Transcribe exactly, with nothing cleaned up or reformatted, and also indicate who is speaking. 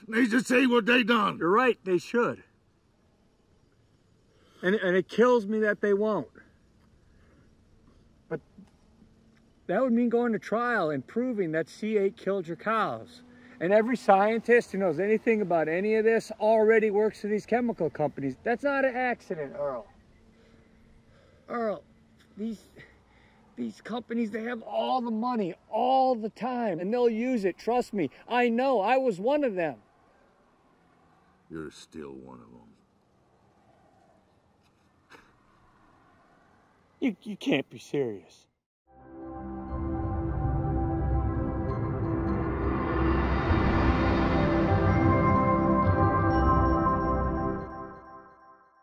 Speaker 1: needs to see what they done.
Speaker 2: You're right, they should. And, and it kills me that they won't. But that would mean going to trial and proving that C eight killed your cows. And every scientist who knows anything about any of this already works for these chemical companies. That's not an accident, Earl. Earl, these, these companies, they have all the money all the time, and they'll use it, trust me. I know, I was one of them.
Speaker 1: You're still one of them.
Speaker 2: You, you can't be serious.